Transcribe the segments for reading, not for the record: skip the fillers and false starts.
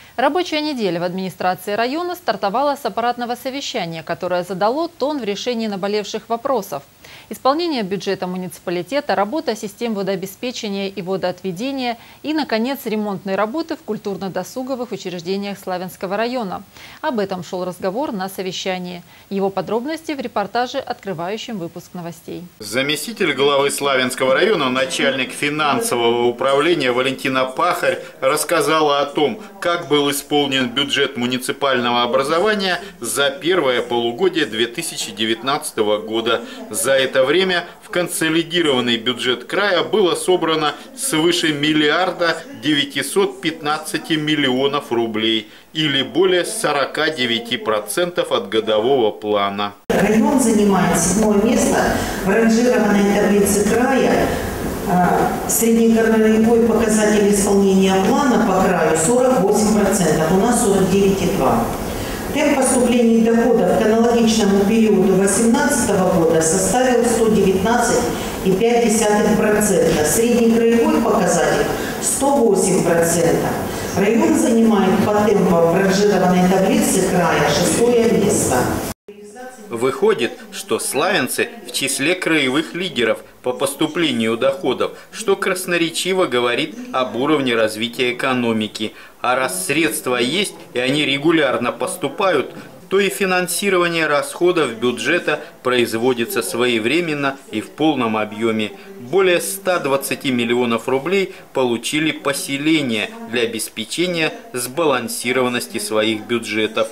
Рабочая неделя в администрации района стартовала с аппаратного совещания, которое задало тон в решении наболевших вопросов. Исполнение бюджета муниципалитета, работа систем водообеспечения и водоотведения и, наконец, ремонтные работы в культурно-досуговых учреждениях Славянского района. Об этом шел разговор на совещании. Его подробности в репортаже, открывающем выпуск новостей. Заместитель главы Славянского района, начальник финансового управления Валентина Пахарь рассказала о том, как был исполнен бюджет муниципального образования за первое полугодие 2019 года. За это время в консолидированный бюджет края было собрано свыше 1 915 миллионов рублей, или более 49% от годового плана. Район занимает 7-е место в ранжированной таблице края. Среднегодовой показатель исполнения плана по краю 48%, у нас 49,2%. Темп поступлений доходов к аналогичному периоду 2018 года составил 119,5%. Средний краевой показатель 108%. Район занимает по темпам в ранжированной таблице края 6-е место. Выходит, что славянцы в числе краевых лидеров по поступлению доходов, что красноречиво говорит об уровне развития экономики. А раз средства есть и они регулярно поступают, то и финансирование расходов бюджета производится своевременно и в полном объеме. Более 120 миллионов рублей получили поселения для обеспечения сбалансированности своих бюджетов.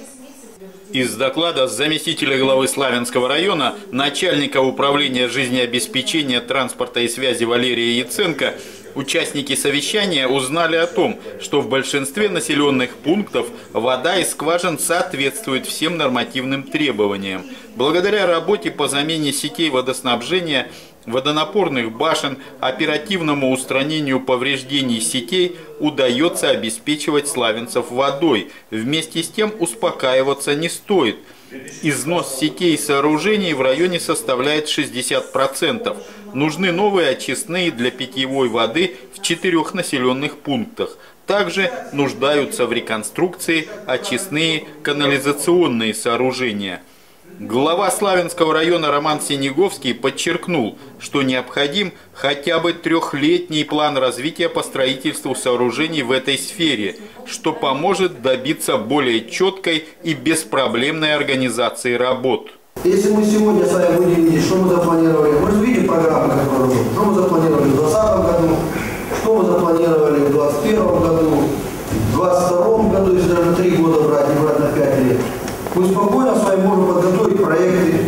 Из доклада заместителя главы Славянского района, начальника управления жизнеобеспечения, транспорта и связи Валерия Яценко, участники совещания узнали о том, что в большинстве населенных пунктов вода из скважин соответствует всем нормативным требованиям. Благодаря работе по замене сетей водоснабжения, водонапорных башен, оперативному устранению повреждений сетей удается обеспечивать славянцев водой. Вместе с тем успокаиваться не стоит. Износ сетей и сооружений в районе составляет 60%. Нужны новые очистные для питьевой воды в 4 населенных пунктах. Также нуждаются в реконструкции очистные канализационные сооружения. Глава Славянского района Роман Синеговский подчеркнул, что необходим хотя бы 3-летний план развития по строительству сооружений в этой сфере, что поможет добиться более четкой и беспроблемной организации работ. Если мы сегодня с вами будем видеть, что мы запланировали, мы же видим программу, которую что мы запланировали в 2020 году, что мы запланировали в 2021 году, в 2022 году, если даже 3 года брать, не брать на 5 лет. Мы спокойно с вами можем подготовить проекты,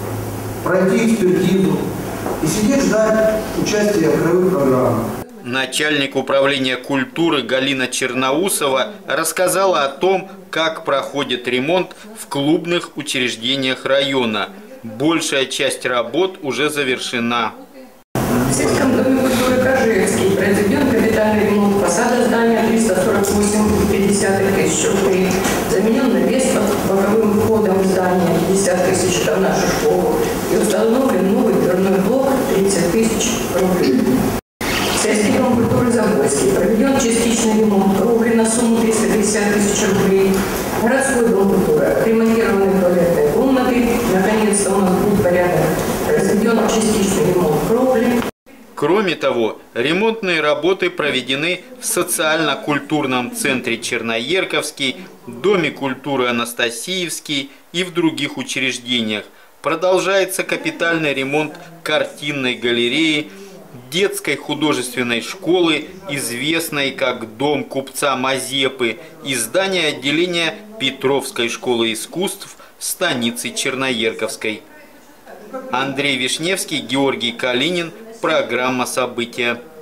пройти экспертизу и сидеть ждать участия в краевых программах. Начальник управления культуры Галина Черноусова рассказала о том, как проходит ремонт в клубных учреждениях района. Большая часть работ уже завершена. В сельском доме культуры Кожевский произведен капитальный ремонт фасада здания 348,5 тысяч рублей. Заменен навес под боковым входом здания 50 тысяч в нашу школу и установлен новый дверной блок 30 тысяч рублей. Сельский дом культуры Забойский проведен частичный ремонт кровли на сумму 350 тысяч рублей. Городской дом культуры отремонтированы туалетные комнаты. Наконец-то у нас будет порядок. Произведен частичный ремонт кровли. Кроме того, ремонтные работы проведены в социально-культурном центре Черноерковский, Доме культуры Анастасиевский и в других учреждениях. Продолжается капитальный ремонт картинной галереи, детской художественной школы, известной как Дом купца Мазепы, и здания отделения Петровской школы искусств станицы Черноерковской. Андрей Вишневский, Георгий Калинин. Программа «События».